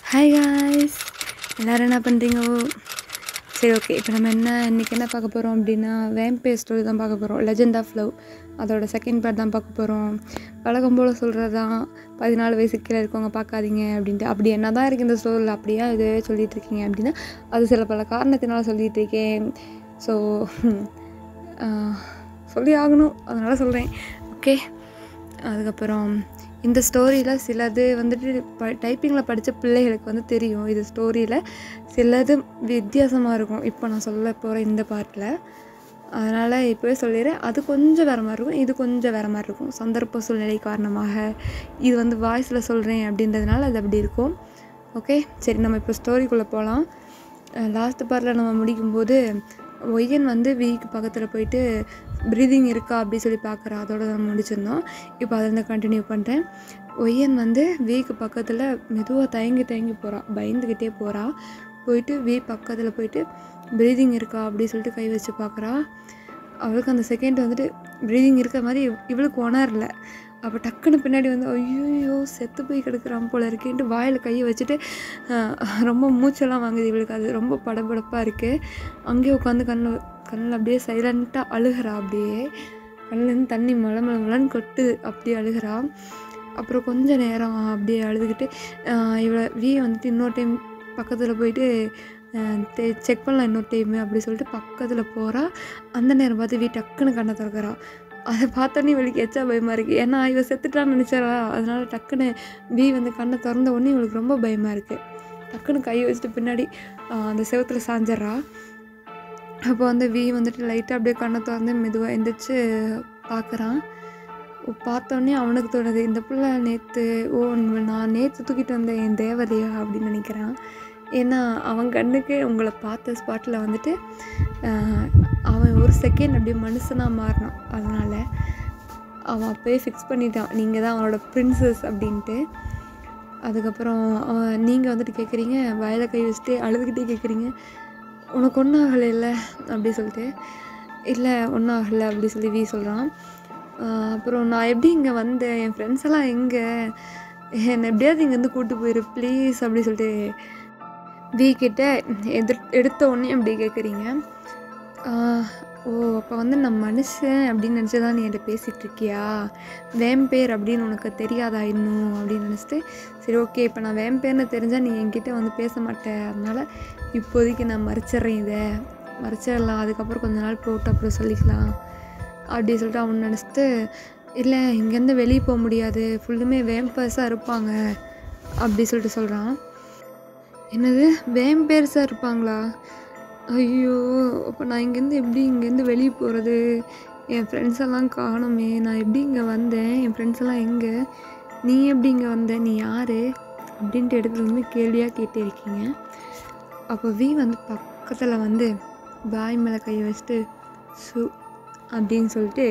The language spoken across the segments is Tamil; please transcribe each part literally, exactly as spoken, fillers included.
ஹாய் காய்ஸ், எல்லோரும் என்ன பண்ணுறீங்க? சரி, ஓகே. இப்போ நம்ம என்ன இன்றைக்கி என்ன பார்க்க போகிறோம் அப்படின்னா, வேம்பயர் ஸ்டோரி தான் பார்க்க போகிறோம். லெஜெண்ட் ஆஃப் லவ் அதோட செகண்ட் பார்ட் தான் பார்க்க போகிறோம். வழக்கம் போல் சொல்கிறது தான், பதினாலு வயசுக்கு கீழே இருக்கவங்க பார்க்காதீங்க அப்படின்ட்டு. அப்படி என்ன தான் இருக்குது இந்த ஸ்டோரியில், அப்படியா இதுவே சொல்லிகிட்ருக்கீங்க அப்படின்னா, அது சில பல காரணத்தினால சொல்லிகிட்ருக்கேன். ஸோ சொல்லி ஆகணும், அதனால் சொல்கிறேன். ஓகே. அதுக்கப்புறம் இந்த ஸ்டோரியில் சிலது வந்துட்டு ப டைப்பிங்கில் படித்த பிள்ளைகளுக்கு வந்து தெரியும். இது ஸ்டோரியில் சிலது வித்தியாசமாக இருக்கும் இப்போ நான் சொல்ல போகிற இந்த பார்ட்டில். அதனால் இப்போவே சொல்லிடுறேன், அது கொஞ்சம் வேறு மாதிரி இருக்கும், இது கொஞ்சம் வேறு மாதிரி இருக்கும். சந்தர்ப்ப சூழ்நிலை காரணமாக இது வந்து வாய்ஸில் சொல்கிறேன் அப்படின்றதுனால அது அப்படி இருக்கும். ஓகே, சரி, நம்ம இப்போ ஸ்டோரிக்குள்ளே போகலாம். லாஸ்ட் பார்ட்டில் நம்ம முடிக்கும்போது ஒய்யன் வந்து வீக்கு பக்கத்தில் போயிட்டு ப்ரீதிங் இருக்கா அப்படி சொல்லி பார்க்குறா. அதோட நம்ம முடிச்சிருந்தோம். இப்போ அதை வந்து கண்டினியூ பண்ணுறேன். ஒய்யன் வந்து வீக்கு பக்கத்தில் மெதுவாக தயங்கி தயங்கி போகிறா, பயந்துக்கிட்டே போகிறா. போயிட்டு வீ பக்கத்தில் போயிட்டு ப்ரீதிங் இருக்கா அப்படி சொல்லிட்டு கை வச்சு பார்க்குறா. அவளுக்கு அந்த செகண்ட் வந்துட்டு ப்ரீதிங் இருக்கிற மாதிரி இவளுக்கு உணரல. அப்போ டக்குன்னு பின்னாடி வந்து ஐயோ செத்து போய் கிடக்குறான் போல இருக்கேன்ட்டு வாயில் கையை வச்சுட்டு ரொம்ப மூச்செல்லாம் வாங்குது இவளுக்கு. அது ரொம்ப படபடப்பாக இருக்குது. அங்கேயே உட்காந்து கண்ணில் கண்ணில் அப்படியே சைலண்ட்டாக அழுகிறா. அப்படியே கண்ணிலேருந்து தண்ணி மலை மலை மலன்னு கொட்டு அப்படியே அழுகிறா. அப்புறம் கொஞ்சம் நேரம் அப்படியே அழுதுகிட்டு இவளை வீ வந்துட்டு இன்னொரு டைம் பக்கத்தில் போயிட்டு தே செக் பண்ணலாம் இன்னொரு டைமு அப்படி சொல்லிட்டு பக்கத்தில் போகிறா. அந்த நேரம் பார்த்து வீ டக்குன்னு கண்ணை திறக்கிறா. அதை பார்த்தோன்னே இவளுக்கு எச்சா பயமாக இருக்குது. ஏன்னா இவள் செத்துட்டான்னு நினச்சாரா. அதனால் டக்குன்னு வீ வந்து கண்ணை திறந்த உடனே இவளுக்கு ரொம்ப பயமாக இருக்குது. டக்குன்னு கை வச்சுட்டு பின்னாடி அந்த செவத்தில் சாஞ்சிட்றா. அப்போ வந்து வீ வந்துட்டு லைட்டாக அப்படியே கண்ணை திறந்து மெதுவாக எந்திரிச்சு பார்க்குறான். பார்த்தோன்னே அவனுக்கு தோணுது, இந்த பிள்ளை நேற்று ஓ நான் நேற்று தூக்கிட்டு வந்தேன் என் தேவதையா அப்படின்னு நினைக்கிறான். ஏன்னா அவன் கண்ணுக்கு உங்களை பார்த்த ஸ்பாட்டில் வந்துட்டு அவன் ஒரு செகண்ட் அப்படியே மனுஷனாக மாறினான். அதனால் அவன் அப்போயே ஃபிக்ஸ் பண்ணிட்டான், நீங்கள் தான் அவனோட பிரின்சஸ் அப்படின்ட்டு. அதுக்கப்புறம் அவன் நீங்கள் வந்துட்டு கேட்குறீங்க, வயலை கை வச்சுட்டு அழுதுகிட்டே கேட்குறீங்க, உனக்கு ஒன்றும் ஆகலை இல்லை அப்படி சொல்லிட்டு. இல்லை ஒன்றும் ஆகலை அப்படி சொல்லி வீ சொல்கிறான். அப்புறம் நான் எப்படி இங்கே வந்தேன், என் ஃப்ரெண்ட்ஸ் எல்லாம் எங்கே, என்னை எப்படியாவது இங்கேருந்து கூப்பிட்டு போயிரு ப்ளீஸ் அப்படி சொல்லிட்டு வீ கிட்ட எதிர் எடுத்த உடனே அப்படி கேட்குறீங்க. ஓ அப்போ வந்து நான் மனுஷன் அப்படின்னு நினச்சி தான் நீ என்கிட்ட பேசிகிட்டு இருக்கியா, வேம்பயர் அப்படின்னு உனக்கு தெரியாதா இன்னும் அப்படின்னு நினச்சிட்டு, சரி ஓகே இப்போ நான் வேம்பயர்னு தெரிஞ்சால் நீ என்கிட்ட வந்து பேச மாட்டேன், அதனால் இப்போதைக்கு நான் மறைச்சிட்றேன், இதை மறைச்சிடலாம், அதுக்கப்புறம் கொஞ்ச நாள் போட்டு அப்புறம் சொல்லிக்கலாம் அப்படி சொல்லிட்டு அவன் நினச்சிட்டு, இல்லை இங்கேருந்து வெளியே போக முடியாது, ஃபுல்லுமே வேம்பயர்ஸாக இருப்பாங்க அப்படி சொல்லிட்டு சொல்கிறான். என்னது வேம்பயர்ஸாக இருப்பாங்களா? ஐயோ அப்போ நான் இங்கேருந்து எப்படி இங்கேருந்து வெளியே போகிறது, என் ஃப்ரெண்ட்ஸ் எல்லாம் காணுமே, நான் எப்படி இங்கே வந்தேன், என் ஃப்ரெண்ட்ஸ் எல்லாம் எங்கே, நீ எப்படி இங்கே வந்த, நீ யார் அப்படின்ட்டு இடத்துல வந்து கேள்வியாக கேட்டே இருக்கீங்க. அப்போ வீ வந்து பக்கத்தில் வந்து பாய் மேலே கையை வச்சுட்டு சு அப்படின்னு சொல்லிட்டு,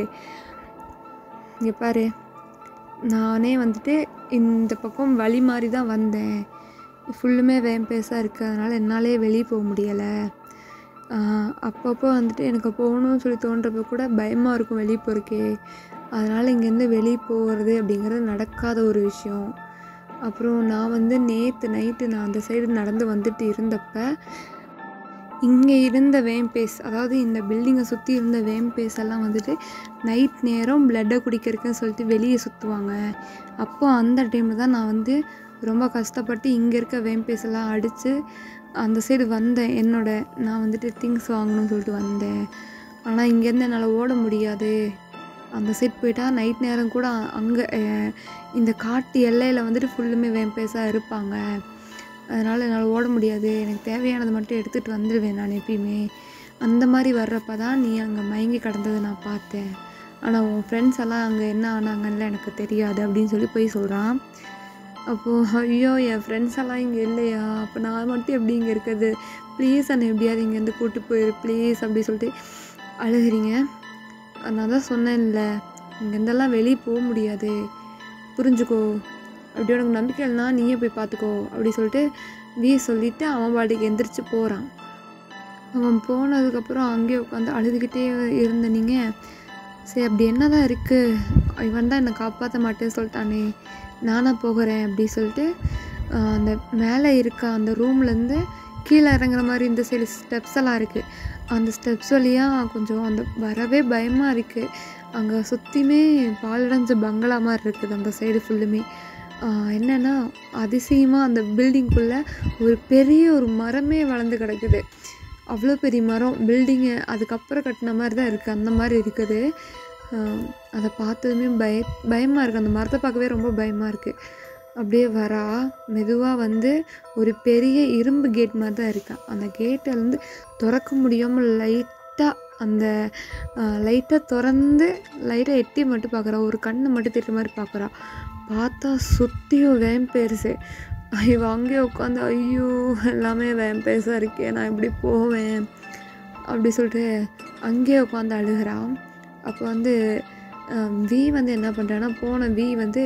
இங்கே பாரு நானே வந்துட்டு இந்த பக்கம் வழி மாதிரி தான் வந்தேன், ஃபுல்லுமே வேம்பயர்ஸாக இருக்குது, அதனால் என்னாலே வெளியே போக முடியலை, அப்பப்போ வந்துட்டு எனக்கு போகணும்னு சொல்லி தோன்றப்போ கூட பயமாக இருக்கும் வெளியே போகிறக்கே, அதனால் இங்கேருந்து வெளியே போகிறது அப்படிங்கிறது நடக்காத ஒரு விஷயம். அப்புறம் நான் வந்து நேற்று நைட்டு நான் அந்த சைடு நடந்து வந்துட்டு இருந்தப்போ இங்கே இருந்த வேம்பயர்ஸ், அதாவது இந்த பில்டிங்கை சுற்றி இருந்த வேம்பயர்ஸ் எல்லாம் வந்துட்டு நைட் நேரம் பிளட்டை குடிக்கிறதுக்குன்னு சொல்லிட்டு வெளியே சுற்றுவாங்க. அப்போது அந்த டைமில் தான் நான் வந்து ரொம்ப கஷ்டப்பட்டு இங்கே இருக்க வேம்பயர்ஸ் எல்லாம் அடித்து அந்த சைடு வந்தேன். என்னோட நான் வந்துட்டு திங்ஸ் வாங்கணும்னு சொல்லிட்டு வந்தேன். ஆனால் இங்கேருந்து என்னால் ஓட முடியாது, அந்த சைடு போயிட்டா நைட் நேரம் கூட அங்கே இந்த காட்டு எல்லையில் வந்துட்டு ஃபுல்லுமே வேம்பயர்ஸாக இருப்பாங்க, அதனால் என்னால் ஓட முடியாது, எனக்கு தேவையானது மட்டும் எடுத்துகிட்டு வந்துடுவேன் நான் எப்பயுமே, அந்த மாதிரி வர்றப்ப தான் நீ அங்கே மயங்கி கிடந்ததை நான் பார்த்தேன், ஆனால் உன் ஃப்ரெண்ட்ஸ் எல்லாம் அங்கே என்ன ஆனாங்கன்னு எனக்கு தெரியாது அப்படின்னு சொல்லி போய் சொல்கிறான். அப்போது ஐயோ என் ஃப்ரெண்ட்ஸ் எல்லாம் இங்கே இல்லையா, அப்போ நான் மட்டும் எப்படி இங்கே இருக்கிறது, ப்ளீஸ் என்னை எப்படியாவது இங்கேருந்து கூப்பிட்டு போயிரு ப்ளீஸ் அப்படி சொல்லிட்டு அழுகிறீங்க. நான் தான் சொன்னேன்ல இங்கேருந்தெல்லாம் வெளியே போக முடியாது, புரிஞ்சுக்கோ, அப்படி உனக்கு நம்பிக்கை இல்லைனா நீயே போய் பார்த்துக்கோ அப்படி சொல்லிட்டு வீ சொல்லிவிட்டு அவன் பாட்டுக்கு எந்திரிச்சு போகிறான். அவன் போனதுக்கப்புறம் அங்கேயே உட்காந்து அழுதுகிட்டே இருந்த நீங்கள், சரி அப்படி என்ன தான் இருக்குது, இவன் தான் என்னை காப்பாற்ற மாட்டேன்னு சொல்லிட்டானே, நானாக போகிறேன் அப்படி சொல்லிட்டு அந்த மேலே இருக்க அந்த ரூம்லேருந்து கீழே இறங்குற மாதிரி இந்த சைடு ஸ்டெப்ஸ் எல்லாம் இருக்குது. அந்த ஸ்டெப்ஸ் வழியாக கொஞ்சம் அந்த வரவே பயமாக இருக்குது. அங்கே சுற்றியுமே பாழடைஞ்ச பங்களா மாதிரி இருக்குது அந்த சைடு ஃபுல்லுமே. என்னென்னா அதிசயமாக அந்த பில்டிங்குள்ளே ஒரு பெரிய ஒரு மரமே வளர்ந்து கிடக்குது. அவ்வளோ பெரிய மரம், பில்டிங்கு அதுக்கப்புறம் கட்டின மாதிரி தான் இருக்குது, அந்த மாதிரி இருக்குது. அதை பார்த்ததுமே பய பயமாக இருக்குது. அந்த மரத்தை பார்க்கவே ரொம்ப பயமாக இருக்குது. அப்படியே வரா மெதுவாக வந்து ஒரு பெரிய இரும்பு கேட் மாதிரி தான் இருக்கா. அந்த கேட்டிலேருந்து திறக்க முடியாமல் லைட்டாக அந்த லைட்டாக திறந்து லைட்டாக எட்டி மட்டும் பார்க்குறா. ஒரு கண்ணை மட்டும் திட்டுற மாதிரி பார்க்குறா. பார்த்தா சுற்றியும் வேம்பேர்ஸு. இவ அங்கேயே உட்காந்து ஐயோ எல்லாமே வேம்பேர்ஸாக இருக்கே, நான் எப்படி போவேன் அப்படி சொல்லிட்டு அங்கேயே உட்காந்து அழுகிறான். அப்போ வந்து வி வந்து என்ன பண்ணுறான்னா, போன வி வந்து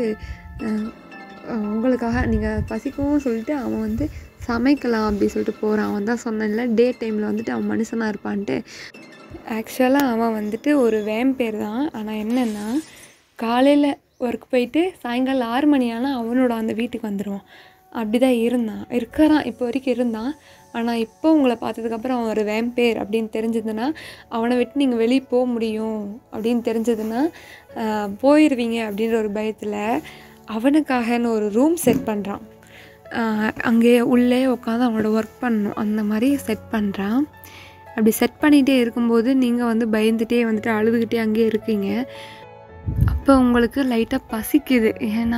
உங்களுக்காக நீங்கள் பசிக்கவும் சொல்லிட்டு அவன் வந்து சமைக்கலாம் அப்படி சொல்லிட்டு போகிறான். அவன் தான் சொன்னான்ல டே டைமில் வந்துட்டு அவன் மனுஷனாக இருப்பான்ட்டு. ஆக்சுவலாக அவன் வந்துட்டு ஒரு வேம்பேர் தான். ஆனால் என்னென்னா காலையில் ஒர்க் போயிட்டு சாயங்காலம் ஆறு மணி ஆனால் அவனோட அந்த வீட்டுக்கு வந்துடுவான். அப்படி தான் இருந்தான், இருக்கிறான் இப்போ வரைக்கும் இருந்தான். ஆனால் இப்போ உங்களை பார்த்ததுக்கப்புறம் அவன் ஒரு வேம்பேர் அப்படின்னு தெரிஞ்சதுன்னா, அவனை விட்டு நீங்கள் வெளியே போக முடியும் அப்படின்னு தெரிஞ்சதுன்னா போயிடுவீங்க அப்படின்ற ஒரு பயத்தில் அவனுக்காகன்னு ஒரு ரூம் செட் பண்ணுறான். அங்கே உள்ளே உட்காந்து அவனோட ஒர்க் பண்ணணும் அந்த மாதிரி செட் பண்ணுறான். அப்படி செட் பண்ணிகிட்டே இருக்கும்போது நீங்கள் வந்து பயந்துகிட்டே வந்துட்டு அழுதுகிட்டே அங்கேயே இருக்கீங்க. அப்போ உங்களுக்கு லைட்டாக பசிக்குது. ஏன்னா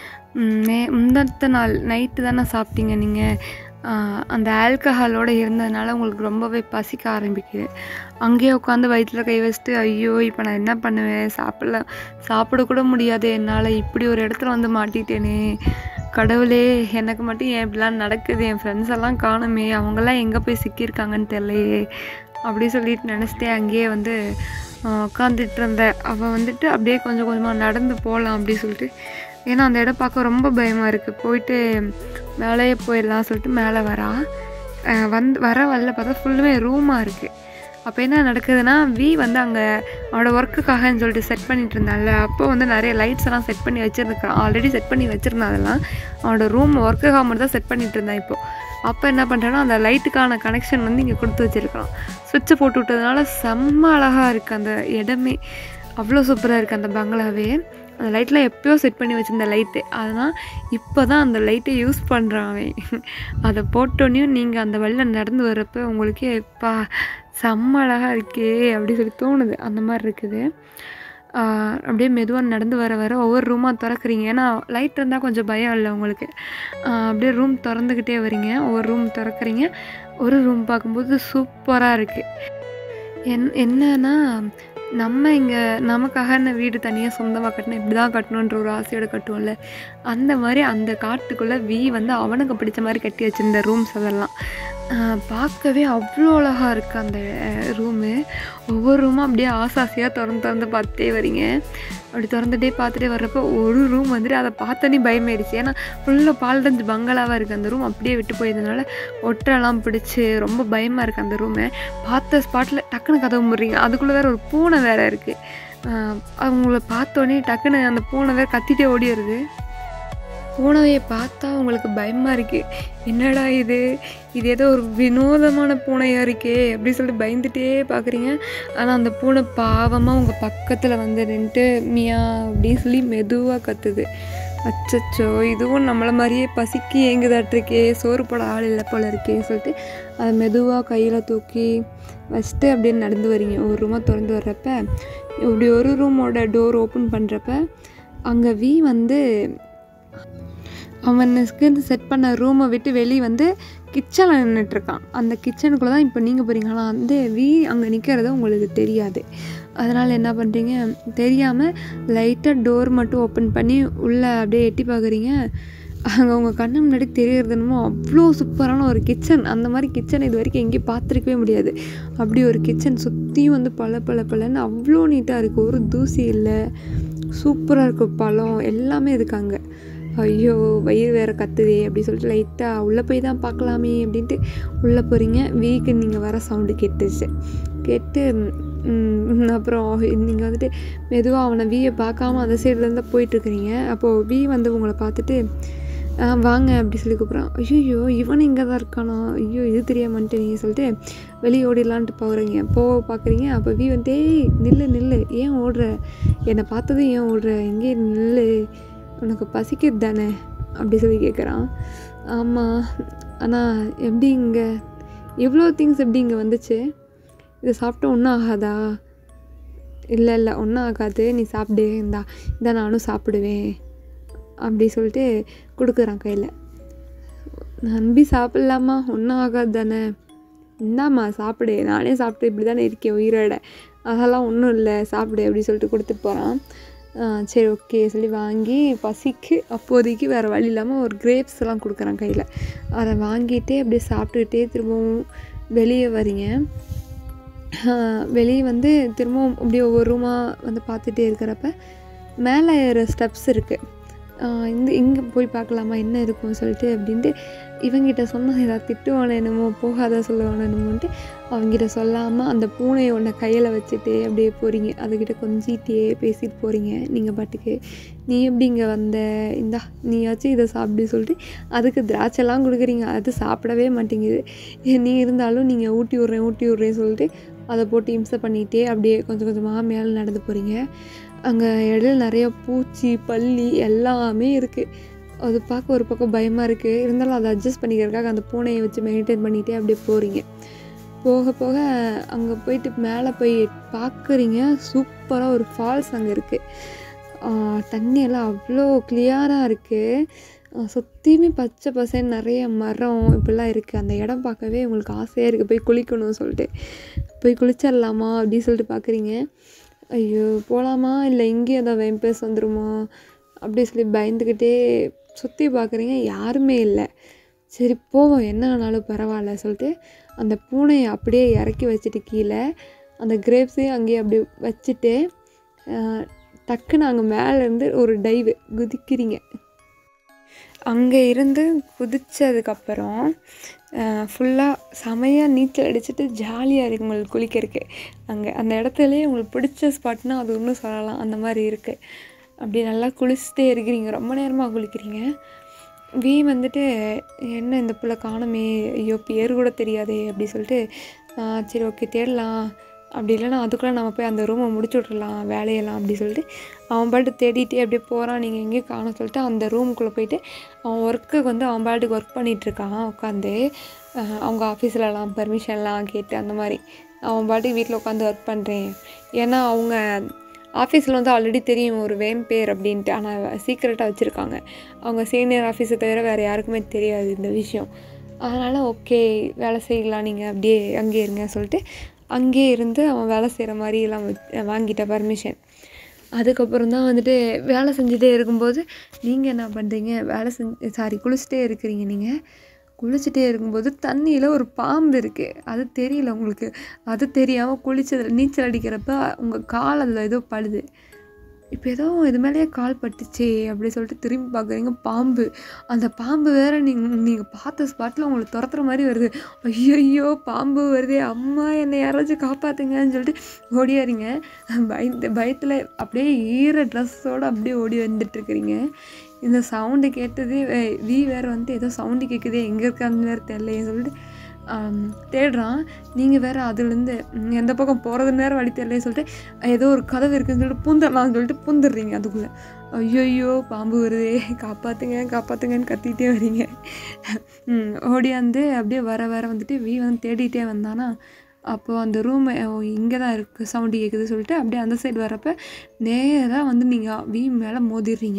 நே முந்தத்த நாள் நைட்டு தானே சாப்பிட்டீங்க நீங்கள். அந்த ஆல்கஹாலோடு இருந்ததுனால உங்களுக்கு ரொம்பவே பசிக்க ஆரம்பிக்குது. அங்கேயே உட்காந்து வயிற்றில் கை வச்சுட்டு ஐயோ இப்போ நான் என்ன பண்ணுவேன், சாப்பிடல சாப்பிடக்கூட முடியாது என்னால், இப்படி ஒரு இடத்துல வந்து மாட்டிட்டேனே கடவுளே, எனக்கு மட்டும் ஏன் இப்படிலாம் நடக்குது, என் ஃப்ரெண்ட்ஸ் எல்லாம் காணுமே, அவங்கெல்லாம் எங்கே போய் சிக்கியிருக்காங்கன்னு தெரியலையே அப்படி சொல்லிட்டு நினச்சிட்டே அங்கேயே வந்து உட்காந்துட்டு இருந்த. அவள் வந்துட்டு அப்படியே கொஞ்சம் கொஞ்சமாக நடந்து போகலாம் அப்படி சொல்லிட்டு, ஏன்னா அந்த இடம் பார்க்க ரொம்ப பயமாக இருக்குது, போயிட்டு மேலேயே போயிடலாம் சொல்லிட்டு மேலே வரா. வந்து வர வரல பார்த்தா ஃபுல்லுமே ரூமாக இருக்குது. அப்போ என்ன நடக்குதுன்னா, வி வந்து அங்கே அவனோட ஒர்க்குக்காகன்னு சொல்லிட்டு செட் பண்ணிகிட்டு இருந்தால, அப்போ வந்து நிறைய லைட்ஸ் எல்லாம் செட் பண்ணி வச்சுருந்துருக்கான். ஆல்ரெடி செட் பண்ணி வச்சுருந்தான். அதெல்லாம் அவனோட ரூம் ஒர்க்குக்காக மட்டும் தான் செட் பண்ணிகிட்டு இருந்தான். இப்போது அப்போ என்ன பண்ணுறான்னா, அந்த லைட்டுக்கான கனெக்ஷன் வந்து இங்கே கொடுத்து வச்சுருக்கான். சுவிட்சை போட்டு விட்டதுனால செம்ம அழகாக இருக்குது அந்த இடமே, அவ்வளோ சூப்பராக இருக்குது அந்த பங்களாவே. அந்த லைட்லாம் எப்போயோ செட் பண்ணி வச்சுருந்த லைட்டு, அதனால் இப்போ தான் அந்த லைட்டை யூஸ் பண்ணுறான் அவன். அதை போட்டோன்னையும் நீங்கள் அந்த வழியில் நடந்து வர்றப்போ உங்களுக்கே எப்பா செம்ம அழகாக இருக்கே அப்படி சொல்லி தோணுது. அந்த மாதிரி இருக்குது. அப்படியே மெதுவாக நடந்து வர வர ஒவ்வொரு ரூமாக திறக்கிறீங்க. ஏன்னா லைட் இருந்தால் கொஞ்சம் பயம் இல்லை உங்களுக்கு. அப்படியே ரூம் திறந்துக்கிட்டே வரீங்க, ஒவ்வொரு ரூம் திறக்கிறீங்க. ஒரு ரூம் பார்க்கும்போது சூப்பராக இருக்குது. என் என்னன்னா நம்ம இங்கே நமக்காக வீடு தனியாக சொந்தமாக கட்டணும், இப்படி தான் கட்டணுன்ற ஒரு ஆசையோடு கட்டுவோம்ல, அந்த மாதிரி அந்த காட்டுக்குள்ளே வி வந்து அவனுக்கு பிடிச்ச மாதிரி கட்டி வச்சுருந்த ரூம்ஸ் அதெல்லாம் பார்க்கவே அவ்வளோ அழகாக இருக்குது அந்த ரூமு. ஒவ்வொரு ரூமும் அப்படியே ஆசாசியாக திறந்து திறந்து பார்த்துட்டே வரீங்க. அப்படி திறந்துட்டே பார்த்துட்டே வர்றப்போ ஒரு ரூம் வந்துட்டு அதை பார்த்தோன்னே பயமாயிடுச்சு. ஏன்னா ஃபுல்லாக பால்டஞ்சு பங்களாவாக இருக்குது அந்த ரூம். அப்படியே விட்டு போயிருந்ததுனால ஒட்டெல்லாம் பிடிச்சி ரொம்ப பயமாக இருக்குது அந்த ரூமை. பார்த்த ஸ்பாட்டில் டக்குன்னு கதவு முடுறீங்க, அதுக்குள்ளே வேறு ஒரு பூனை வேறு இருக்குது. அவங்கள பார்த்தோன்னே டக்குன்னு அந்த பூனை வேறு கத்திட்டே ஓடி வருது. பூனையை பார்த்தா உங்களுக்கு பயமாக இருக்குது. என்னடா இது இது ஏதோ ஒரு வினோதமான பூனையாக இருக்கே அப்படி சொல்லிட்டு பயந்துகிட்டே பார்க்குறீங்க. ஆனால் அந்த பூனை பாவமாக உங்கள் பக்கத்தில் வந்து நின்றுட்டு மியா அப்படின்னு சொல்லி மெதுவாக கத்துது. அச்சச்சோ, இதுவும் நம்மளை மாதிரியே பசிக்கு ஏங்குதாட்டிருக்கே, சோறு போட ஆள் இல்லை போல இருக்கே சொல்லிட்டு அதை மெதுவாக கையில் தூக்கி வச்சுட்டு அப்படியே நடந்து வரீங்க. ஒரு ரூமாக திறந்து வர்றப்ப இப்படி ஒரு ரூமோட டோர் ஓப்பன் பண்ணுறப்ப அங்கே வி வந்து அவனுக்கு செட் பண்ண ரூமை விட்டு வெளியே வந்து கிச்சனில் நின்றுட்டுருக்கான். அந்த கிச்சனுக்குள்ளே தான் இப்போ நீங்கள் போகிறீங்க. ஆனால் வந்து வி அங்கே நிற்கிறது உங்களுக்கு தெரியாது. அதனால் என்ன பண்ணுறீங்க, தெரியாமல் லைட்டாக டோர் மட்டும் ஓப்பன் பண்ணி உள்ளே அப்படியே எட்டி பார்க்குறீங்க. அங்கே உங்கள் கண்ணு முன்னாடி தெரியறதுனமோ அவ்வளோ சூப்பரான ஒரு கிச்சன். அந்த மாதிரி கிச்சன் இது வரைக்கும் எங்கேயும் பார்த்துருக்கவே முடியாது. அப்படி ஒரு கிச்சன் சுற்றியும் வந்து பல பல பலன்னு அவ்வளோ நீட்டாக இருக்குது, ஒரு தூசி இல்லை, சூப்பராக இருக்கும். பழம் எல்லாமே இருக்காங்க. ஐயோ வயிறு வேறு கத்துதே அப்படி சொல்லிட்டு லைட்டாக உள்ளே போய் தான் பார்க்கலாமே அப்படின்ட்டு உள்ளே போகிறீங்க. வீக்கு நீங்கள் வர சவுண்டு கேட்டுச்சு. கேட்டு அப்புறம் நீங்கள் வந்துட்டு மெதுவாக அவனை வீயை பார்க்காம அந்த சைட்லேருந்து போயிட்டுருக்குறீங்க. அப்போது வீ வந்து உங்களை பார்த்துட்டு வாங்க அப்படி சொல்லி கூப்பிட்றான். ஐயோ இவன் இங்கே தான் இருக்கானா, ஐயோ இது தெரியாமன்ட்டு நீங்கள் சொல்லிட்டு வெளியே ஓடிடலான்ட்டு போகிறீங்க. போக பார்க்குறீங்க. அப்போ வி வந்து ஏய் நில்லு நில்லு, ஏன் ஓடுற, என்னை பார்த்ததும் ஏன் ஓடுற, எங்கே நில்லு, உனக்கு பசிக்குது தானே அப்படி சொல்லி கேட்குறான். ஆமாம், ஆனால் எப்படி இங்கே எவ்வளோ திங்ஸ் எப்படி இங்கே வந்துச்சு, இதை சாப்பிட்டா ஒன்றும் ஆகாதா, இல்லை இல்லை ஒன்றும் ஆகாது, நீ சாப்பிடு, இந்தா இந்தா நானும் சாப்பிடுவேன் அப்படி சொல்லிட்டு கொடுக்குறான் கையில். நம்பி சாப்பிட்லாமா, ஒன்றும் ஆகாது தானே, இந்தாம்மா சாப்பிடு, நானே சாப்பிட்டு இப்படி தானே இருக்கேன் உயிரோட, அதெல்லாம் ஒன்றும் இல்லை சாப்பிடு அப்படி சொல்லிட்டு கொடுத்துட்டு போகிறான். சரி ஓகே சொல்லி வாங்கி பசிக்கு அப்போதைக்கு வேறு வழி இல்லாமல் ஒரு கிரேப்ஸ் எல்லாம் கொடுக்குறான் கையில். அதை வாங்கிட்டே அப்படியே சாப்பிட்டுக்கிட்டே திரும்பவும் வெளியே வரீங்க. வெளியே வந்து திரும்பவும் அப்படியே ஒவ்வொரு ரூமாக வந்து பார்த்துட்டே இருக்கிறப்ப மேலே ஏற ஸ்டெப்ஸ் இருக்குது. இந்த இங்கே போய் பார்க்கலாமா என்ன இருக்கும்னு சொல்லிட்டு அப்படின்ட்டு இவங்கிட்ட சொன்னால் ஏதாவது திட்டுவானே என்னமோ, போகாத சொல்லுவானே என்னமோன்ட்டு அவங்ககிட்ட சொல்லாமல் அந்த பூனையை ஒன்றை கையில் வச்சுட்டு அப்படியே போகிறீங்க. அதுக்கிட்ட கொஞ்சிட்டே பேசிட்டு போகிறீங்க நீங்கள் பாட்டுக்கு. நீ எப்படி இங்கே வந்த, இந்தா நீயாச்சும் இதை சாப்பிட்டு சொல்லிட்டு அதுக்கு திராட்சைலாம் கொடுக்குறீங்க. அது சாப்பிடவே மாட்டேங்குது. நீ இருந்தாலும் நீங்கள் ஊட்டி விட்றேன் ஊட்டி விட்றேன்னு சொல்லிட்டு அதை போட்டு இம்சை பண்ணிகிட்டே அப்படியே கொஞ்சம் கொஞ்சமாக மேலே நடந்து போகிறீங்க. அங்கே இடையில நிறைய பூச்சி பல்லி எல்லாமே இருக்குது. அது பார்க்க ஒரு பக்கம் பயமாக இருக்குது. இருந்தாலும் அதை அட்ஜஸ்ட் பண்ணிக்கிறதுக்காக அந்த பூனையை வச்சு மெயின்டைன் பண்ணிகிட்டே அப்படியே போகிறீங்க. போக போக அங்கே போயிட்டு மேலே போய் பார்க்குறீங்க. சூப்பராக ஒரு ஃபால்ஸ் அங்கே இருக்குது. தண்ணியெல்லாம் அவ்வளோ கிளியராக இருக்குது. சுற்றியுமே பச்சை பசேன்னு நிறைய மரம் இப்படிலாம் இருக்குது. அந்த இடம் பார்க்கவே உங்களுக்கு ஆசையாக இருக்குது போய் குளிக்கணும்னு சொல்லிட்டு. போய் குளிச்சிடலாமா அப்படின்னு சொல்லிட்டு பார்க்குறீங்க. ஐயோ போகலாமா இல்லை இங்கேயும் ஏதாவது வெம்பேஸ் வந்துடுமா அப்படி சொல்லி பயந்துக்கிட்டே சுற்றி பார்க்குறீங்க. யாருமே இல்லை. சரி போவோம், என்ன ஆனாலும் பரவாயில்ல சொல்லிட்டு அந்த பூனையை அப்படியே இறக்கி வச்சுட்டு கீழே அந்த கிரேப்ஸையும் அங்கேயே அப்படி வச்சுட்டு டக்குன்னு அங்கே மேலேருந்து ஒரு டைவு குதிக்கிறீங்க. அங்கே இருந்து குதித்ததுக்கப்புறம் ஃபுல்லாக செமையாக நீச்சல் அடிச்சுட்டு ஜாலியாக இருக்குது உங்களுக்கு குளிக்கிறதுக்கு. அங்கே அந்த இடத்துலையே உங்களுக்கு பிடிச்ச ஸ்பாட்னால் அது ஒன்றும் சொல்லலாம், அந்த மாதிரி இருக்குது. அப்படி நல்லா குளிச்சுட்டே இருக்கிறீங்க. ரொம்ப நேரமாக குளிக்கிறீங்க. வி வந்துட்டு என்ன இந்த பிள்ளை காணுமே, ஐயோ பேர் கூட தெரியாதே அப்படி சொல்லிட்டு சரி ஓகே தேடலாம், அப்படி இல்லைன்னா அதுக்குள்ளே நம்ம போய் அந்த ரூமை முடிச்சு விட்றலாம் வேலையெல்லாம் அப்படி சொல்லிட்டு அவன் பாட்டு தேடிகிட்டே அப்படியே போகிறான். நீங்கள் எங்கேயும் காண சொல்லிட்டு அந்த ரூமுக்குள்ளே போயிட்டு அவன் ஒர்க்குக்கு வந்து அவன் பாட்டுக்கு ஒர்க் பண்ணிகிட்ருக்கான் உட்காந்து. அவங்க ஆஃபீஸ்லலாம் பர்மிஷன்லாம் கேட்டு அந்த மாதிரி அவன் பாட்டுக்கு வீட்டில் உட்காந்து ஒர்க் பண்ணுறேன். ஏன்னா அவங்க ஆஃபீஸில் வந்து ஆல்ரெடி தெரியும் ஒரு வேம்பேர் அப்படின்ட்டு, ஆனால் சீக்ரெட்டாக வச்சுருக்காங்க. அவங்க சீனியர் ஆஃபீஸை தவிர வேறு யாருக்குமே தெரியாது இந்த விஷயம். அதனால் ஓகே வேலை செய்யலாம், நீங்கள் அப்படியே அங்கேயே இருங்க சொல்லிட்டு அங்கேயே இருந்து அவன் வேலை செய்கிற மாதிரி எல்லாம் வாங்கிட்ட பர்மிஷன். அதுக்கப்புறம் தான் வந்துட்டு வேலை செஞ்சுட்டே இருக்கும்போது நீங்கள் என்ன பண்ணுறீங்க, வேலை செஞ்சு சாரி குளிச்சுட்டே இருக்கிறீங்க. நீங்கள் குளிச்சுட்டே இருக்கும்போது தண்ணியில் ஒரு பாம்பு இருக்குது. அது தெரியல உங்களுக்கு. அது தெரியாமல் குளிச்சதில் நீச்சல் அடிக்கிறப்ப உங்கள் கால் அதில் ஏதோ படுது. இப்போ ஏதோ இது மேலேயே கால் பட்டுச்சே அப்படி சொல்லிட்டு திரும்பி பார்க்குறீங்க. பாம்பு. அந்த பாம்பு வேறு நீங்கள் நீங்கள் பார்த்த ஸ்பாட்டில் உங்களை துரத்துற மாதிரி வருது. ஐயோ பாம்பு வருதே, அம்மா என்னை யாராச்சும் காப்பாற்றுங்கன்னு சொல்லிட்டு ஓடியாரிங்க. பயந்து பயத்தில் அப்படியே ஈர ட்ரெஸ்ஸோடு அப்படியே ஓடி வந்துட்டுருக்குறீங்க. இந்த சவுண்டு கேட்டதே வீ வேறு வந்து ஏதோ சவுண்டு கேட்குதே, எங்கே இருக்கான்னு வேறு தெரியலையே சொல்லிட்டு தேடுறான். நீங்கள் வேறு அதுலேருந்து எந்த பக்கம் போகிறது நேரம் வழி தெரியலையே சொல்லிட்டு ஏதோ ஒரு கதவு இருக்குதுன்னு சொல்லிட்டு பூந்துடலாம்னு சொல்லிட்டு பூந்துடுறீங்க அதுக்குள்ளே. ஐயோ பாம்பு வருதே, காப்பாற்றுங்க காப்பாற்றுங்கன்னு கத்திக்கிட்டே வரீங்க. ஓடியாந்து அப்படியே வர வர வந்துட்டு வீ வந்து தேடிகிட்டே வந்தானா. அப்போது அந்த ரூம் இங்கே தான் இருக்குது சவுண்டு கேட்குது சொல்லிட்டு அப்படியே அந்த சைடு வரப்போ நேராக வந்து நீங்கள் வீ மேலே மோதிடுறீங்க.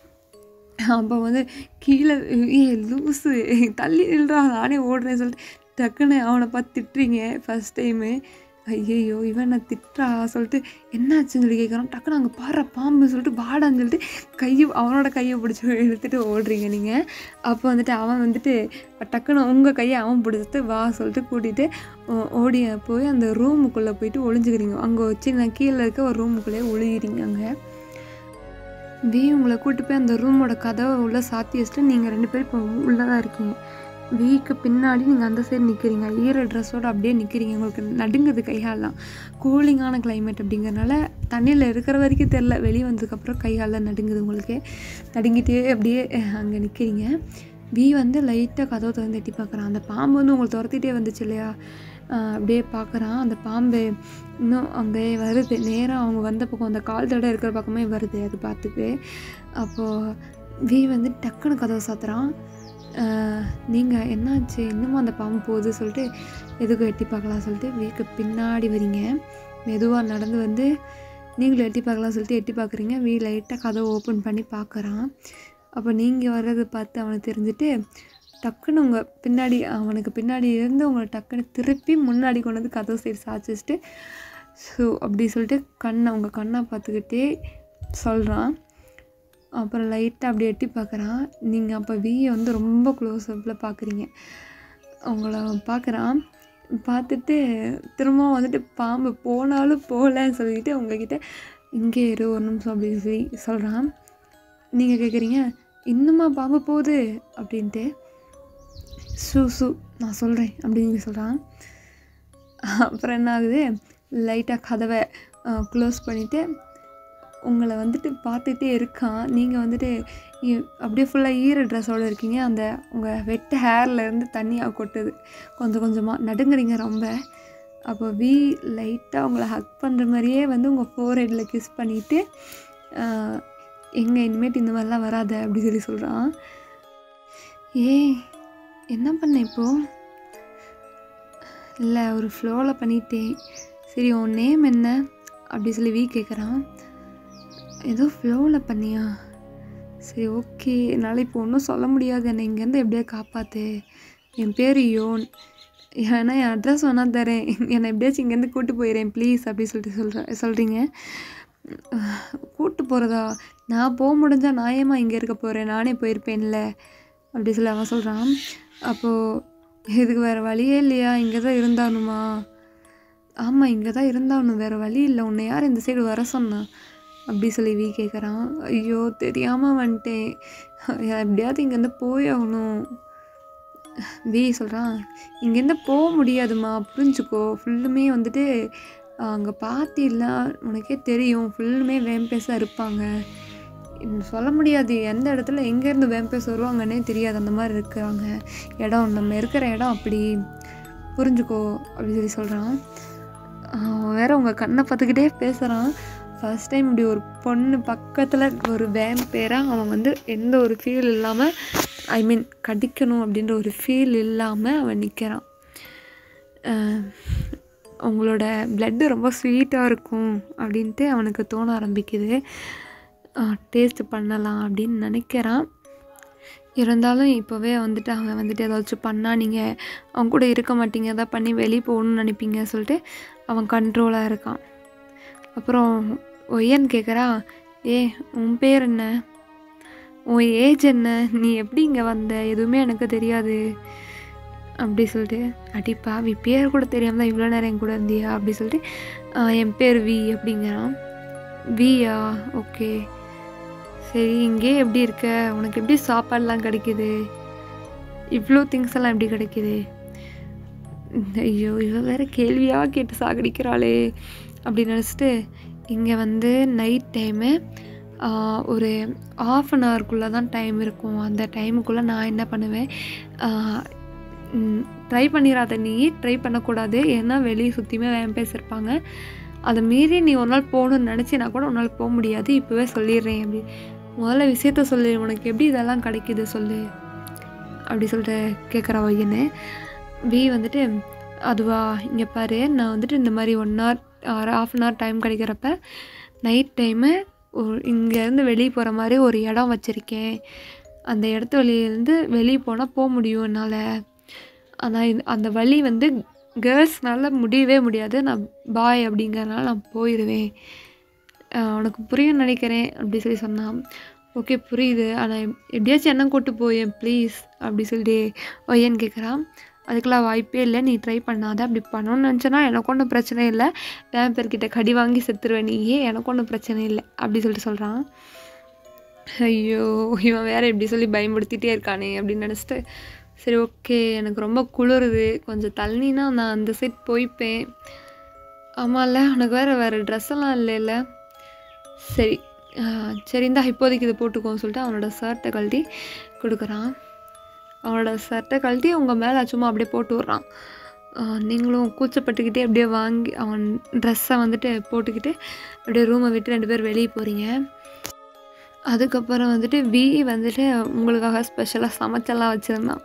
அப்போ வந்து கீழே ஏ லூஸு தள்ளி நில்றா நானே ஓடுறேன்னு சொல்லிட்டு டக்குன்னு அவனை பார்த்து திட்டுறீங்க ஃபஸ்ட் டைமு. ஐயையோ இவன் நான் திட்டுறா சொல்லிட்டு என்னாச்சுன்னு சொல்லி கேட்குறான். டக்குன்னு அங்கே பாடுற பாம்பு சொல்லிட்டு வாடான்னு சொல்லிட்டு கையை அவனோட கையை பிடிச்சி எடுத்துகிட்டு ஓடுறீங்க நீங்கள். அப்போ வந்துட்டு அவன் வந்துட்டு டக்குன்னு உங்கள் கையை அவன் பிடிச்சிட்டு வா சொல்லிட்டு கூட்டிகிட்டு ஓடி போய் அந்த ரூமுக்குள்ளே போயிட்டு ஒளிஞ்சுக்கிறீங்க. அங்கே வச்சு நான் கீழே இருக்க ஒரு ரூமுக்குள்ளேயே ஒளிகிறீங்க. அங்கே வீ உங்களை கூப்பிட்டு போய் அந்த ரூமோட கதவை உள்ளே சாத்தி வச்சுட்டு நீங்கள் ரெண்டு பேரும் இப்போ உள்ளே தான் இருக்கீங்க. வீக்கு பின்னாடி நீங்கள் அந்த சைடு நிற்கிறீங்க, ஈர ட்ரெஸ்ஸோடு அப்படியே நிற்கிறீங்க. உங்களுக்கு நடுங்குது கைகாலெலாம். கூலிங்கான கிளைமேட் அப்படிங்கிறனால தண்ணியில் இருக்கிற வரைக்கும் தெரில, வெளியே வந்ததுக்கப்புறம் கைகாலெலாம் நடுங்குது உங்களுக்கு. நடுங்கிட்டே அப்படியே அங்கே நிற்கிறீங்க. வீ வந்து லைட்டாக கதவை திறந்து எட்டி பார்க்குறான். அந்த பாம்பு வந்து உங்களை துரத்திட்டே வந்துச்சு இல்லையா, அப்படியே பார்க்குறான். அந்த பாம்பு இன்னும் அங்கே வருது, நேராக அவங்க வந்த பக்கம் அந்த கால் தடை இருக்கிற பக்கமே வருது அது பார்த்துட்டு. அப்போது வீ வந்து டக்குன்னு கதவை சாத்துறான். நீங்கள் என்னாச்சு, இன்னமும் அந்த பாம்பு போகுது சொல்லிட்டு எதுக்கும் எட்டி பார்க்கலாம் சொல்லிட்டு வீக்கு பின்னாடி வரீங்க. மெதுவாக நடந்து வந்து நீங்களும் எட்டி பார்க்கலாம் சொல்லிட்டு எட்டி பார்க்குறீங்க. வீ லைட்டாக கதவை ஓப்பன் பண்ணி பார்க்குறான். அப்போ நீங்கள் வர்றது பார்த்து அவனுக்கு தெரிஞ்சுட்டு டக்குன்னு உங்கள் பின்னாடி அவனுக்கு பின்னாடி இருந்து உங்களை டக்குன்னு திருப்பி முன்னாடி கொண்டு வந்து கதவு சைடு சாய்ச்சி வச்சுட்டு ஸோ அப்படி சொல்லிட்டு கண்ணை உங்கள் கண்ணை பார்த்துக்கிட்டே சொல்கிறான். அப்புறம் லைட்டாக அப்படி எட்டி பார்க்குறான். நீங்கள் அப்போ வீயை வந்து ரொம்ப க்ளோஸ் அப்பில் பார்க்குறீங்க. அவங்கள பார்க்குறான். பார்த்துட்டு திரும்ப வந்துட்டு பாம்பு போனாலும் போகலன்னு சொல்லிட்டு உங்ககிட்ட இங்கே இரு ஒரு நிமிஷம் அப்படின்னு சொல்லி சொல்கிறான். நீங்கள் கேட்குறீங்க, இன்னுமா பாம்பு போகுது அப்படின்ட்டு. சூ சூ நான் சொல்கிறேன் அப்படின்னு சொல்கிறான். அப்புறம் என்ன ஆகுது, லைட்டாக கதவை க்ளோஸ் பண்ணிவிட்டு உங்களை வந்துட்டு பார்த்துட்டே இருக்கான். நீங்கள் வந்துட்டு அப்படியே ஃபுல்லாக ஈர ட்ரெஸ்ஸோடு இருக்கீங்க. அந்த உங்கள் வெட்ட ஹேர்லேருந்து தண்ணியாக கொட்டுது கொஞ்சம் கொஞ்சமாக, நடுங்குறீங்க ரொம்ப. அப்போ வீ லைட்டாக உங்களை ஹக் பண்ணுற மாதிரியே வந்து உங்கள் ஃபோர் ஹெட்டில் கிஸ் பண்ணிவிட்டு எங்கே இனிமேட்டு இந்த மாதிரிலாம் வராத அப்படி சொல்லி சொல்கிறான். ஏய் என்ன பண்ண இப்போது? இல்லை ஒரு ஃப்ளோவில் பண்ணிட்டேன். சரி உன் நேம் என்ன அப்படி சொல்லி வீ கேட்குறான். ஏதோ ஃப்ளோவில் பண்ணியா? சரி ஓகே, என்னால் இப்போ ஒன்றும் சொல்ல முடியாது, என்னை இங்கேருந்து எப்படியா காப்பாற்று. என் பேர் யோன், ஏன்னா என் அட்ரஸ் வேணா தரேன், என்னை எப்படியாச்சும் இங்கேருந்து கூப்பிட்டு போயிடுறேன் ப்ளீஸ் அப்படி சொல்லிட்டு சொல்கிற சொல்கிறீங்க. கூப்பிட்டு போகிறதா? நான் போக முடிஞ்சால் நான் ஏமா இங்கே இருக்க போகிறேன், நானே போயிருப்பேன்ல அப்படி சொல்லி அவன் சொல்கிறான். அப்போது இதுக்கு வேறு வழியே இல்லையா, இங்கே தான் இருந்தானுமா? ஆமாம் இங்கே தான் இருந்தாகணும், வேறு வழி இல்லை, உன்னை யார் இந்த சைடு வர சொன்னா அப்படி சொல்லி வீ கேட்குறான். ஐயோ தெரியாமல் வந்துட்டேன், எப்படியாவது இங்கேருந்து போய் ஆகணும். வீ சொல்கிறான், இங்கேருந்து போக முடியாதுமா புரிஞ்சுக்கோ, ஃபுல்லுமே வந்துட்டு அங்கே பார்த்திலாம் உனக்கே தெரியும், ஃபுல்லுமே வேம்பேஸாக இருப்பாங்க, சொல்ல முடியாது எந்த இடத்துல எங்கேருந்து வேம்பேஸ் வருவாங்கன்னே தெரியாது, அந்த மாதிரி இருக்கிறாங்க இடம், நம்ம இருக்கிற இடம் அப்படி புரிஞ்சுக்கோ அப்படி சொல்லி சொல்கிறான். வேற உங்கள் கண்ணை பார்த்துக்கிட்டே பேசுகிறான். ஃபர்ஸ்ட் டைம் இப்படி ஒரு பொண்ணு பக்கத்தில் ஒரு வேம்பேராக அவன் வந்து எந்த ஒரு ஃபீல் இல்லாமல், ஐ மீன் கடிக்கணும் அப்படின்ற ஒரு ஃபீல் இல்லாமல் அவன் நிற்கிறான். உங்களோட பிளட்டு ரொம்ப ஸ்வீட்டாக இருக்கும் அப்படின்ட்டு அவனுக்கு தோண ஆரம்பிக்குது. டேஸ்ட் பண்ணலாம் அப்படின்னு நினைக்கிறான். இருந்தாலும் இப்போவே வந்துட்டு அவன் வந்துட்டு ஏதாச்சும் பண்ணால் நீங்கள் அவன் கூட இருக்க மாட்டீங்க, எதாவது பண்ணி வெளியே போகணுன்னு நினைப்பீங்க சொல்லிட்டு அவன் கண்ட்ரோலாக இருக்கான். அப்புறம் ஒய்யன்னு கேட்குறா, ஏ உன் பேர் என்ன, உன் ஏஜ் என்ன, நீ எப்படி இங்கே வந்த, எதுவுமே எனக்கு தெரியாது அப்படி சொல்லிட்டு. அடிப்பா வி பேர் கூட தெரியாமல் தான் இவ்வளோ நேரம் என் கூட இருந்தியா அப்படி சொல்லிட்டு, என் பேர் வி அப்படிங்கிறான். வியா ஓகே சரி, இங்கே எப்படி இருக்க, உனக்கு எப்படி சாப்பாடெலாம் கிடைக்கிது, இவ்வளோ திங்ஸ் எல்லாம் எப்படி கிடைக்கிது, ஐயோ இவ வேறு கேள்வியாக கேட்டு சாகடிக்கிறாளே அப்படின்னு நினச்சிட்டு, இங்கே வந்து நைட் டைமு ஒரு ஆஃப் அன் ஹவர்க்குள்ளே தான் டைம் இருக்கும். அந்த டைமுக்குள்ளே நான் என்ன பண்ணுவேன், ட்ரை பண்ணிடாத, நீ ட்ரை பண்ணக்கூடாது, ஏன்னா வெளியே சுற்றியுமே வேம்பேஸ் இருப்பாங்க, அதை மீறி நீ ஒரு நாள் போகணுன்னு நினச்சினா கூட ஒரு நாள் போக முடியாது, இப்போவே சொல்லிடுறேன் அப்படி, முதல்ல விஷயத்த சொல்லு, உனக்கு எப்படி இதெல்லாம் கிடைக்கிது சொல்லு அப்படி சொல்லிட்டு கேட்குறா வையன்னு. வி வந்துட்டு, அதுவா இங்கே பாரு, நான் வந்துட்டு இந்த மாதிரி one hour or half an hour time கிடைக்கிறப்ப நைட் டைமு ஒரு இங்கேருந்து வெளியே போகிற மாதிரி ஒரு இடம் வச்சுருக்கேன், அந்த இடத்து வழியிலேருந்து வெளியே போனால் போக முடியும் என்னால், ஆனால் அந்த வழி வந்து கேர்ள்ஸ்னால முடியவே முடியாது, நான் பாய் அப்படிங்கிறனால நான் போயிடுவேன், உனக்கு புரியும்னு நினைக்கிறேன் அப்படி சொல்லி சொன்னான். ஓகே புரியுது, ஆனால் எப்படியாச்சும் என்ன கூட்டு போயேன் ப்ளீஸ் அப்படி சொல்லிட்டு ஒய்யன்னு கேட்குறான். அதுக்கெல்லாம் வாய்ப்பே இல்லை, நீ ட்ரை பண்ணாத, அப்படி பண்ணணும்னு நினச்சேன்னா எனக்கு ஒன்றும் பிரச்சனை இல்லை, வேம்பேர்கிட்ட கடி வாங்கி செத்துருவேன் நீயே, எனக்கு ஒன்றும் பிரச்சனை இல்லை அப்படி சொல்லிட்டு சொல்கிறான். ஐயோ இவன் வேறு இப்படி சொல்லி பயன்படுத்திகிட்டே இருக்கானே அப்படின்னு நினச்சிட்டு சரி ஓகே எனக்கு ரொம்ப குளிருது, கொஞ்சம் தள்ளினா நான் அந்த சைட் போய்ப்பேன். ஆமாம்ல, உனக்கு வேறு வேறு ட்ரெஸ்ஸெல்லாம் இல்லைல்ல. சரி சரி இந்தா இப்போதைக்கு இதை போட்டுக்கோன்னு சொல்லிட்டு அவனோட ஷர்ட்டை கழட்டி கொடுக்குறான். அவனோட ஷர்ட்டை கழட்டி உங்கள் மேலே சும்மா அப்படியே போட்டு விட்றான். நீங்களும் கூச்சப்பட்டுக்கிட்டே அப்படியே வாங்கி அவன் ட்ரெஸ்ஸை வந்துட்டு போட்டுக்கிட்டு அப்படியே ரூமை விட்டு ரெண்டு பேர் வெளியே போகிறீங்க. அதுக்கப்புறம் வந்துட்டு வி வந்துட்டு உங்களுக்காக ஸ்பெஷலாக சமைச்செல்லாம் வச்சுருந்தான்.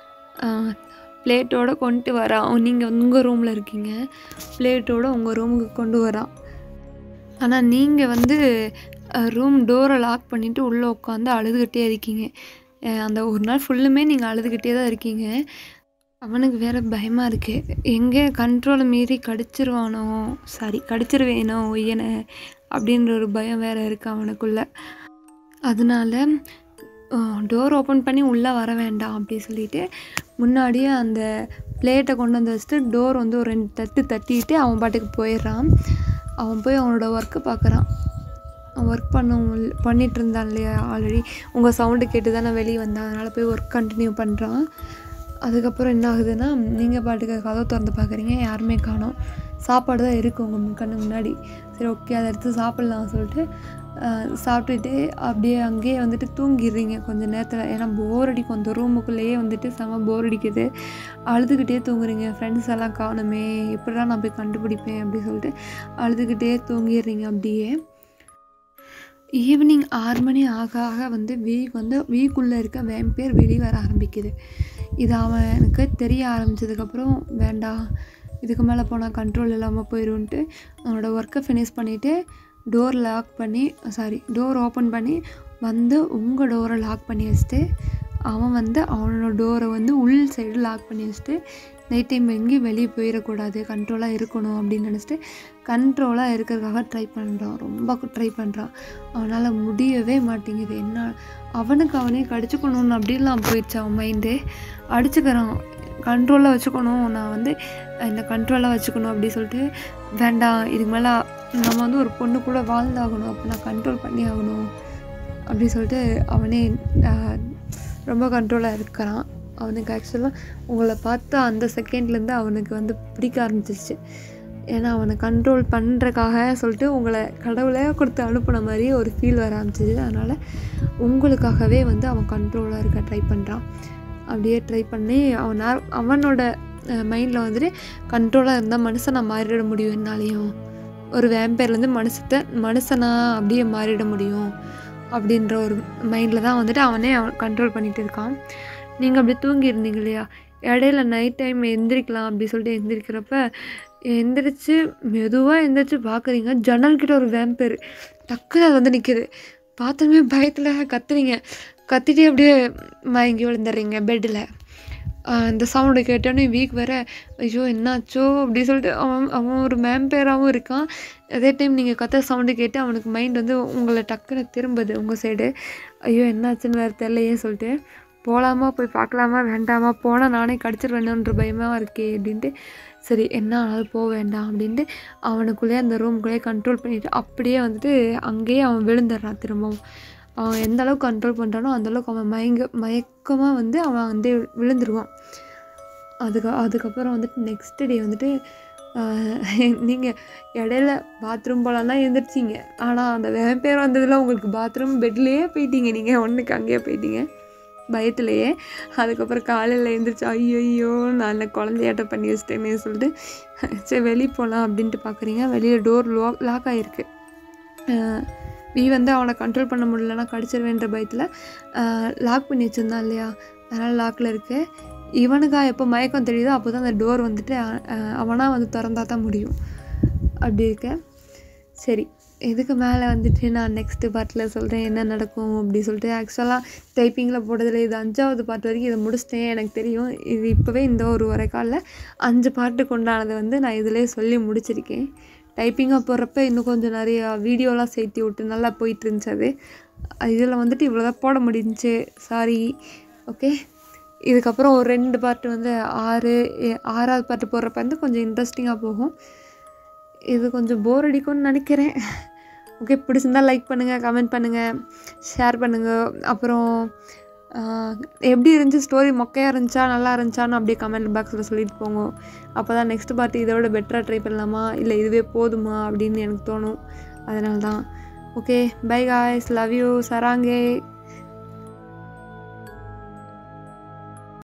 பிளேட்டோடு கொண்டு வரான். நீங்கள் உங்கள் ரூமில் இருக்கீங்க, பிளேட்டோடு உங்கள் ரூமுக்கு கொண்டு வரான். ஆனால் நீங்கள் வந்து ரூம் டோரை லாக் பண்ணிவிட்டு உள்ளே உட்காந்து அழுதுகிட்டே இருக்கீங்க. அந்த ஒரு நாள் ஃபுல்லுமே நீங்கள் அழுதுகிட்டே தான் இருக்கீங்க. அவனுக்கு வேறு பயமாக இருக்குது, எங்கே கண்ட்ரோலை மீறி கடிச்சிருவானோ, சாரி கடிச்சிருவேனோ ஒய்யனை அப்படின்ற ஒரு பயம் வேறு இருக்குது அவனுக்குள்ளே. அதனால டோர் ஓப்பன் பண்ணி உள்ளே வர வேண்டாம் அப்படி சொல்லிவிட்டு முன்னாடியே அந்த பிளேட்டை கொண்டு வந்து வச்சுட்டு டோர் வந்து ஒரு ரெண்டு தட்டு தட்டிட்டு அவன் பாட்டுக்கு போயிடுறான். அவன் போய் அவனோட ஒர்க்கு பார்க்குறான். அவன் ஒர்க் பண்ண பண்ணிகிட்டு இருந்தான் இல்லையா, ஆல்ரெடி உங்கள் சவுண்டு கேட்டு தானே வெளியே வந்தான், அதனால் போய் ஒர்க் கண்டினியூ பண்ணுறான். அதுக்கப்புறம் என்ன ஆகுதுன்னா, நீங்கள் பாட்டுக்கு கதவை திறந்து பார்க்குறீங்க, யாருமே காணோம். சாப்பாடு தான் இருக்குது உங்கள் கண்ணு முன்னாடி. சரி ஓகே அதை எடுத்து சாப்பிட்லாம் சொல்லிட்டு சாப்பிட்டுட்டு அப்படியே அங்கேயே வந்துட்டு தூங்கிடுறீங்க கொஞ்சம் நேரத்தில். ஏன்னா போர் அடிக்கும், அந்த ரூமுக்குள்ளேயே வந்துட்டு செம போர் அடிக்குது. அழுதுகிட்டே தூங்குறீங்க. ஃப்ரெண்ட்ஸ் எல்லாம் காணுமே, எப்படிலாம் நான் போய் கண்டுபிடிப்பேன் அப்படி சொல்லிட்டு அழுதுகிட்டே தூங்கிடுறீங்க. அப்படியே ஈவினிங் ஆறு மணி ஆக ஆக வந்து வீக் வந்து வீக்குள்ளே இருக்க வேம்பேர் வெளியே வர ஆரம்பிக்குது. இது அவனுக்கு தெரிய ஆரம்பித்ததுக்கப்புறம் வேண்டாம், இதுக்கு மேலே போனால் கண்ட்ரோல் இல்லாமல் போயிடும்ன்ட்டு அவனோட ஒர்க்கை ஃபினிஷ் பண்ணிவிட்டு டோர் லாக் பண்ணி சாரி டோர் ஓப்பன் பண்ணி வந்து உங்கள் டோரை லாக் பண்ணி வச்சுட்டு அவன் வந்து அவனோட டோரை வந்து உள் சைடு லாக் பண்ணி வச்சுட்டு நைட் டைம் எங்கேயும் வெளியே போயிடக்கூடாது, கண்ட்ரோலாக இருக்கணும் அப்படின்னு நினச்சிட்டு கண்ட்ரோலாக இருக்கிறதுக்காக ட்ரை பண்ணுறான். ரொம்ப ட்ரை பண்ணுறான். அவனால் முடியவே மாட்டேங்குது. என்ன அவனுக்கு அவனே கடிச்சுக்கணும்னு அப்படிலாம் போயிடுச்சு அவன் மைண்டு. அடிச்சுக்கிறான், கண்ட்ரோலாக வச்சுக்கணும், நான் வந்து இந்த கண்ட்ரோலாக வச்சுக்கணும் அப்படி சொல்லிட்டு வேண்டாம், இதுக்கு மேலே நம்ம வந்து ஒரு பொண்ணு கூட வாழ்ந்தாகணும், அப்போ நான் கண்ட்ரோல் பண்ணி ஆகணும் அப்படி சொல்லிட்டு அவனே ரொம்ப கண்ட்ரோலாக இருக்கிறான். அவனுக்கு ஆக்சுவலாக உங்களை பார்த்து அந்த செகண்ட்லேருந்து அவனுக்கு வந்து பிடிக்க ஆரம்பிச்சிருச்சு. ஏன்னா அவனை கண்ட்ரோல் பண்ணுறக்காக சொல்லிட்டு உங்களை கடவுளே கொடுத்து அனுப்புன மாதிரி ஒரு ஃபீல் வர ஆரம்பிச்சிது. அதனால் உங்களுக்காகவே வந்து அவன் கண்ட்ரோலாக இருக்க ட்ரை பண்ணுறான். அப்படியே ட்ரை பண்ணி அவன் அவனோட மைண்டில் வந்துட்டு கண்ட்ரோலாக இருந்தால் மனுஷனை மாறிட முடியும், என்னாலையும் ஒரு வேம்பேர்லேருந்து மனுஷத்தை மனுஷனாக அப்படியே மாறிட முடியும் அப்படின்ற ஒரு மைண்டில் தான் வந்துட்டு அவனே அவன் கண்ட்ரோல் பண்ணிகிட்டு இருக்கான். நீங்கள் அப்படியே தூங்கியிருந்தீங்க இல்லையா, இடையில நைட் டைம் எந்திரிக்கலாம் அப்படி சொல்லிட்டு எந்திரிக்கிறப்ப எந்திரிச்சு மெதுவாக எந்திரிச்சு பார்க்குறீங்க, ஜன்னல்கிட்ட ஒரு வேம்பேர் டக்குன்னு அது வந்து நிற்கிது. பார்த்தோமே பயத்தில் கத்துறீங்க, கத்திட்டே அப்படியே மயங்கி விழுந்துடுறீங்க பெட்டில். இந்த சவுண்டு கேட்டோன்னே வீக் வேற ஐயோ என்னாச்சோ அப்படி சொல்லிட்டு அவன் அவன் ஒரு வேம்பேராகவும் இருக்கான். அதே டைம் நீங்கள் கத்த சவுண்டு கேட்டு அவனுக்கு மைண்ட் வந்து உங்களை டக்குன்னு திரும்புது உங்கள் சைடு. ஐயோ என்னாச்சுன்னு வேறு தெரியலையே சொல்லிட்டு போகலாமா போய் பார்க்கலாமா வேண்டாமா, போனால் நானே கடிச்சிருவேணுன்ற பயமாக இருக்கே அப்படின்ட்டு சரி என்ன ஆனாலும் போக வேண்டாம் அப்படின்ட்டு அவனுக்குள்ளேயே அந்த ரூமுக்குள்ளேயே கண்ட்ரோல் பண்ணிவிட்டு அப்படியே வந்துட்டு அங்கேயே அவன் விழுந்துடுறான். திரும்பவும் அவன் எந்த அளவுக்கு கண்ட்ரோல் பண்ணுறானோ அந்தளவுக்கு அவன் மயங்க மயக்கமாக வந்து அவன் வந்து விழுந்துருவான். அதுக்கு அதுக்கப்புறம் வந்துட்டு நெக்ஸ்ட் டே வந்துட்டு நீங்கள் இடையில பாத்ரூம் போகலான்னா எழுந்திரிச்சிங்க. ஆனால் அந்த வேம்பேர் வந்ததில் உங்களுக்கு பாத்ரூம் பெட்லேயே போயிட்டீங்க, நீங்கள் ஒன்றுக்கு அங்கேயே போயிட்டீங்க பயத்துலையே. அதுக்கப்புறம் காலையில் எழுந்திரிச்சு ஐயோ நான் குழந்தையாட்ட பண்ணி வச்சிட்டேன்னு சொல்லிட்டு சரி வெளியே போகலாம் அப்படின்ட்டு பார்க்குறீங்க. வெளியில் டோர் லோ லாக் ஆகிருக்கு. வீ வந்து அவனை கண்ட்ரோல் பண்ண முடியலன்னா கடிச்சிருவேன்ற பயத்தில் லாக் பண்ணி வச்சுருந்தான் இல்லையா, அதனால் லாக்கில் இருக்குது. இவனுக்கா எப்போ மயக்கம் தெரியுதோ அப்போ தான் அந்த டோர் வந்துட்டு அவனாக வந்து திறந்தா தான் முடியும். அப்படி இருக்க சரி இதுக்கு மேலே வந்துட்டு நான் நெக்ஸ்ட்டு பார்ட்டில் சொல்கிறேன் என்ன நடக்கும் அப்படி சொல்லிட்டு. ஆக்சுவலாக டைப்பிங்கில் போட்டதில் இது அஞ்சாவது பார்ட் வரைக்கும் இதை முடிச்சிட்டேன் எனக்கு தெரியும். இது இப்போவே இந்த ஒரு வரை காலில் அஞ்சு பார்ட்டுக்கு உண்டானதை வந்து நான் இதிலே சொல்லி முடிச்சிருக்கேன். டைப்பிங்காக போடுறப்ப இன்னும் கொஞ்சம் நிறையா வீடியோலாம் சேர்த்து விட்டு நல்லா போயிட்டு இருந்துச்சு. அது இதில் வந்துட்டு இவ்வளோ தான் போட முடிஞ்சிச்சு, சாரி. ஓகே இதுக்கப்புறம் ஒரு ரெண்டு பார்ட்டு வந்து ஆறு ஆறாவது பார்ட்டு போடுறப்ப வந்து கொஞ்சம் இன்ட்ரெஸ்டிங்காக போகும். இது கொஞ்சம் போர் அடிக்கும்னு நினைக்கிறேன். ஓகே பிடிச்சிருந்தால் லைக் பண்ணுங்கள், கமெண்ட் பண்ணுங்கள், ஷேர் பண்ணுங்கள். அப்புறம் எப்படி இருந்துச்சு ஸ்டோரி, மொக்கையாக இருந்துச்சா நல்லா இருந்துச்சான்னு அப்படியே கமெண்ட் பாக்ஸில் சொல்லிட்டு போங்க. அப்போ தான் நெக்ஸ்ட் பார்ட்டு இதோட பெட்டராக ட்ரை பண்ணலாமா இல்லை இதுவே போதுமா அப்படின்னு எனக்கு தோணும். அதனால தான். Okay, bye guys, love you, சராங்கே.